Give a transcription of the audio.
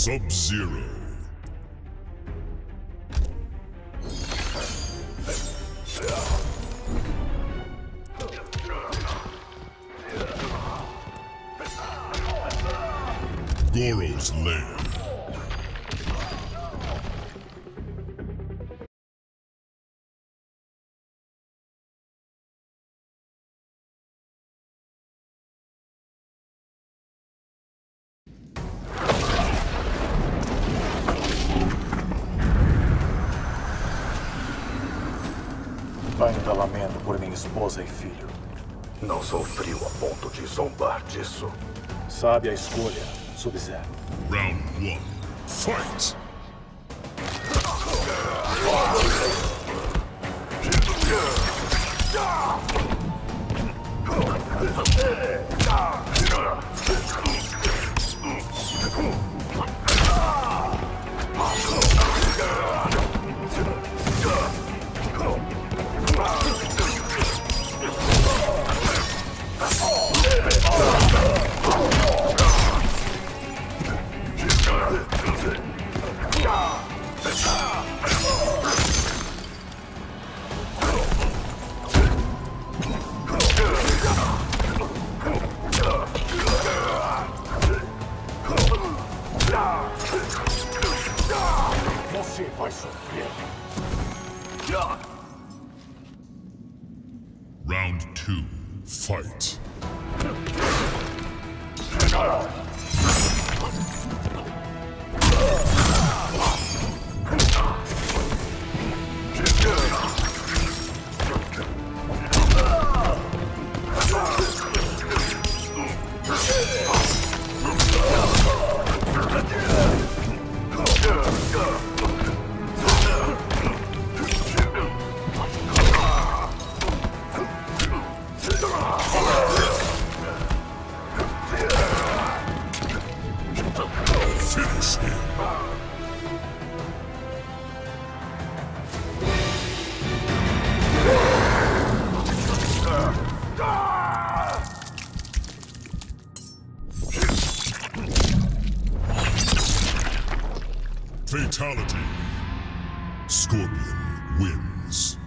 Sub-Zero. Goro's Lair. Ainda lamento por minha esposa e filho. Não sou frio a ponto de zombar disso. Sabe a escolha, Sub-Zero. Round 1. Fight! Você vai sofrer. Round 2. Fight! Finish him! Fatality. Scorpion wins.